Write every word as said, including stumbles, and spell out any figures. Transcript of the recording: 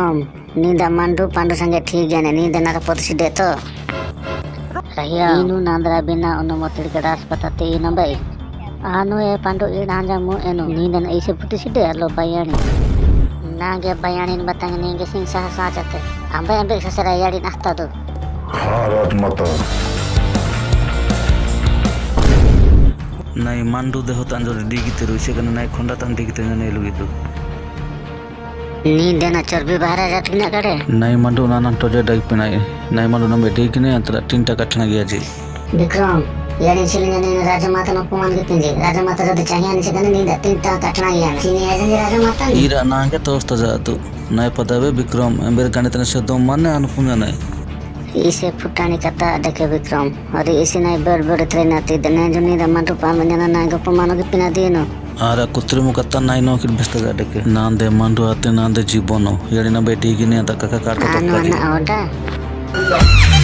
विक्रम नींद मंडू पांडु संगे ठीक है नींद ना पोतसिडे तो रहिया इनु नांद्रा बिना अनुमति गडास पताते नंबै आनु ए पांडु ई नांजामु एनु नींद न ऐसे पोतसिडे लो बयानी नागे बयानी बतांग नींगे सिंह सह साचते अंबे अंबे ससरा याडी नास्ता दो हारत मत नाई मंडू देह तांजो डिगिते रुसे कन नाई खोंडा तान डिगिते ने लुगिदु नींद ना चर्बी बाहर जात ना करे नाई मंडू नाना टोजे डग पिनाई नाई मंडू नंबे डिगने अंतरा तीनटा कठना गया जी विक्रम यानी छिलिंग ने राजमाता न अपमान कितिंजे राजमाता जद चाहिए ने सकने नींद तीनटा कठना गया चिनी एजन राजमाता ईरा नांगे तोस्त जातु नाई पदावे विक्रम एंबर गणित ने शब्दों माने अनुपुंज नाई इसे फुटानी कता देखे विक्रम और इसे नहीं बड़ बड़ ट्रेन आती दने जो नींद मंडू पामन ना गपमानो के पिना दिनो आरा कुत्री मुकत्ता नाई नो किर बेस्ता जाडके नांदे मंडू आते नांदे जीवनो यानी ना बेटी की ने आता काका काट तो आनो ना ओडा